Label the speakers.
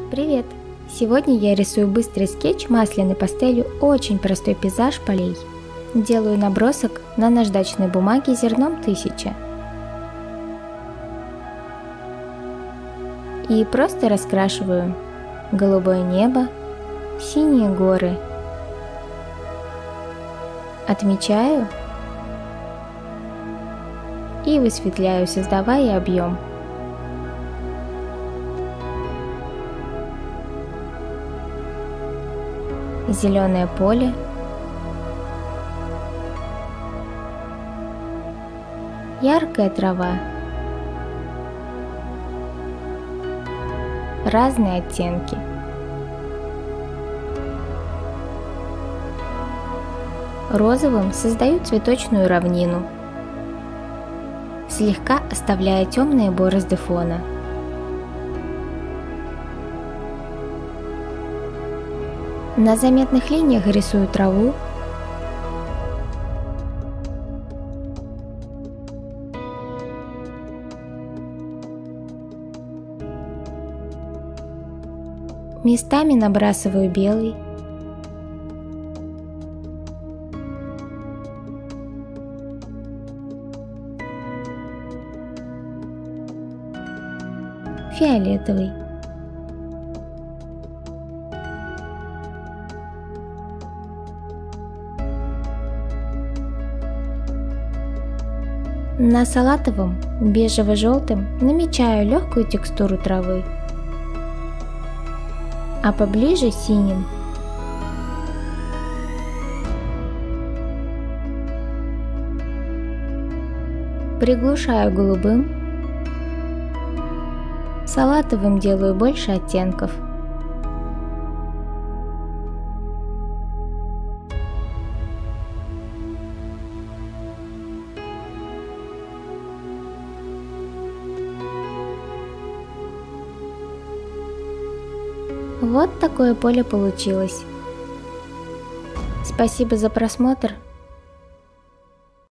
Speaker 1: Привет! Сегодня я рисую быстрый скетч масляной пастелью, очень простой пейзаж полей. Делаю набросок на наждачной бумаге зерном 1000. И просто раскрашиваю голубое небо, синие горы. Отмечаю и высветляю, создавая объем. Зеленое поле, яркая трава, разные оттенки. Розовым создаю цветочную равнину, слегка оставляя темные борозды фона. На заметных линиях рисую траву, местами набрасываю белый, фиолетовый, на салатовом бежево-желтым намечаю легкую текстуру травы, а поближе синим. Приглушаю голубым, салатовым делаю больше оттенков. Вот такое поле получилось. Спасибо за просмотр.